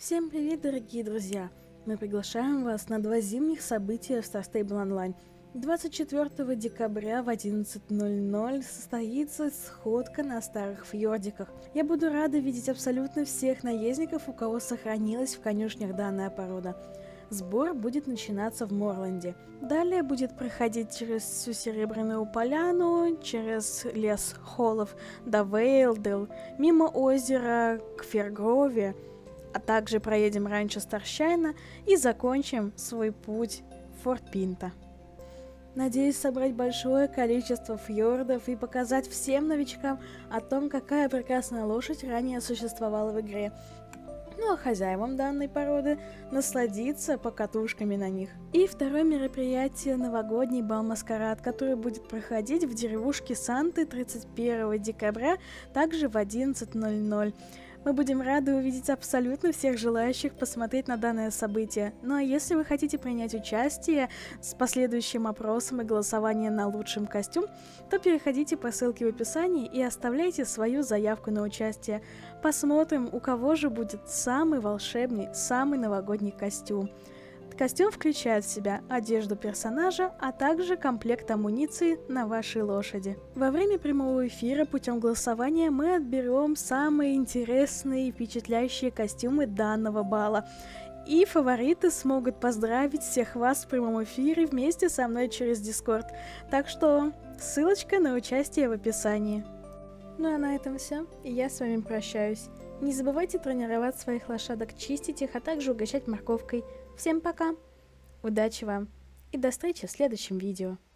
Всем привет, дорогие друзья! Мы приглашаем вас на 2 зимних события в Star Stable Online. 24 декабря в 11:00 состоится сходка на старых фьордиках. Я буду рада видеть абсолютно всех наездников, у кого сохранилась в конюшнях данная порода. Сбор будет начинаться в Морланде. Далее будет проходить через всю Серебряную Поляну, через лес Холлов до Вейлдел, мимо озера к Фергрове, а также проедем раньше Старщайна и закончим свой путь в Форт Пинта. Надеюсь собрать большое количество фьордов и показать всем новичкам о том, какая прекрасная лошадь ранее существовала в игре. Ну а хозяевам данной породы насладиться покатушками на них. И второе мероприятие — новогодний бал-маскарад, который будет проходить в деревушке Санты 31 декабря, также в 11:00. Мы будем рады увидеть абсолютно всех желающих посмотреть на данное событие. Ну а если вы хотите принять участие с последующим опросом и голосованием на лучший костюм, то переходите по ссылке в описании и оставляйте свою заявку на участие. Посмотрим, у кого же будет самый волшебный, самый новогодний костюм. Костюм включает в себя одежду персонажа, а также комплект амуниции на вашей лошади. Во время прямого эфира путем голосования мы отберем самые интересные и впечатляющие костюмы данного бала. И фавориты смогут поздравить всех вас в прямом эфире вместе со мной через Discord. Так что ссылочка на участие в описании. Ну а на этом все, и я с вами прощаюсь. Не забывайте тренировать своих лошадок, чистить их, а также угощать морковкой. Всем пока, удачи вам и до встречи в следующем видео.